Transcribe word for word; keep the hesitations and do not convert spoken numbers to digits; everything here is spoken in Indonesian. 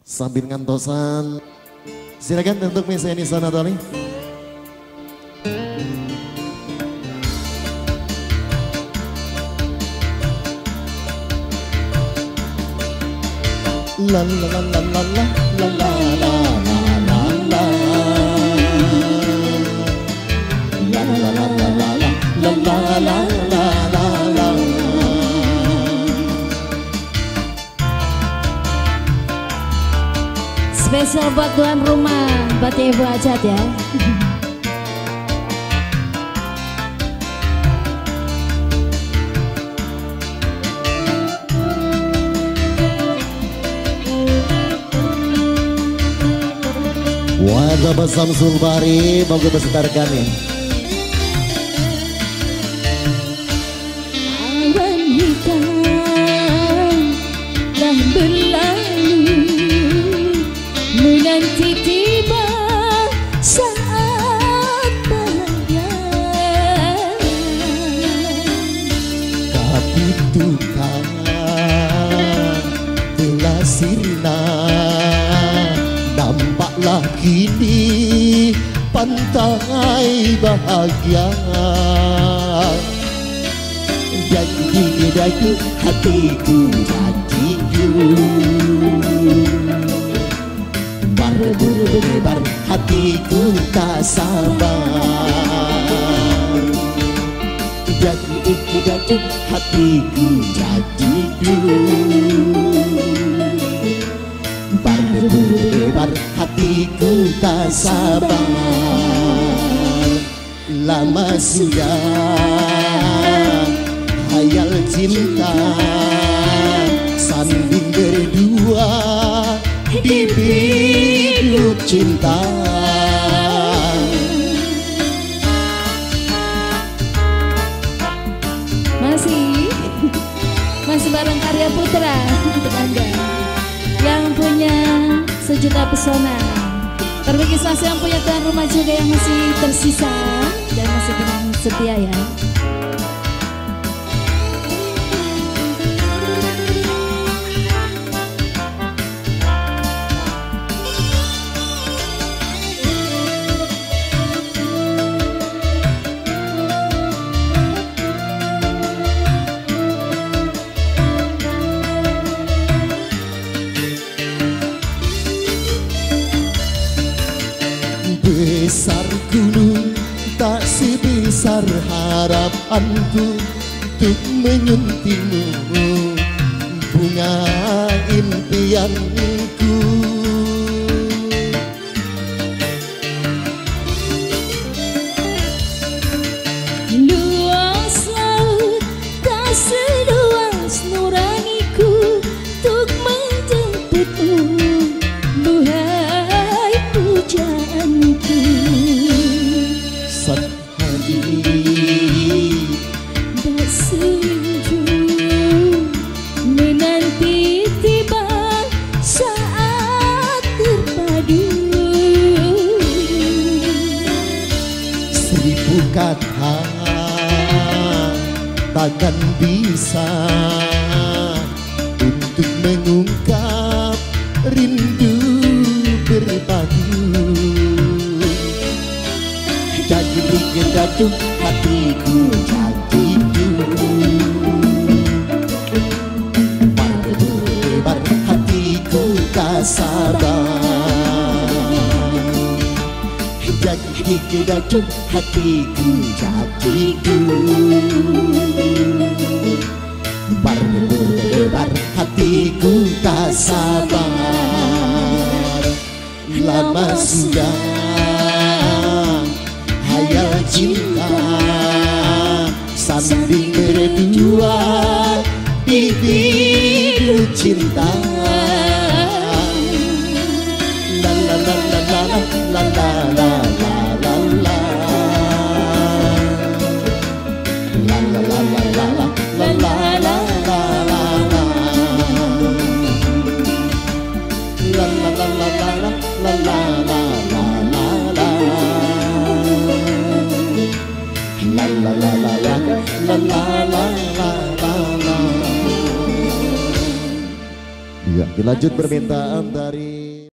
Sambil ngantosan, silakan untuk Miss Eni Sanatoli. La la la la la la la la la la la la la la la la la la la la. Spesial buat tuan rumah, buat Ibu Ajat ya. Warga Samsul Bari mau besertakan ya. Awan hitam telah berlalu, menanti tiba saat bahagia. Tapi Tuhan telah sirna, nampaklah kini pantai bahagia. Janji daku hatiku janjiku, berlebar hatiku tak sabar. Janji daku hatiku janjiku, berlebar hatiku tak sabar. Lama sudah hayal cinta, sanding berdua di bilik cinta. Masih, masih bareng Karya Putra untuk Anda yang punya sejuta pesona. Terbagi saksi yang punya tuan rumah juga yang masih tersisa dan masih dengan setia ya. Besar gunung tak sebesar harapanku untuk menyuntingmu, bunga impianku. Luas laut tak seluas nuraniku untuk menjemputmu, buhai pujaanku. Sehari bersejuk menanti tiba saat terpadu. seribu kata takkan bisa untuk mengungkap rindu berpadu. Jadi jatuh hatiku jadiku, berlebar hatiku tak sabar. Jadi jatuh hatiku jadiku, berlebar hatiku tak sabar. Lama sudah hayal cinta, sanding berdua di bilik cinta. La la la la la la la la la la la. La la la la la la la la la la la. La la la la la la la la la. La la la la la la la la la la la. Dilanjut Makasih. permintaan dari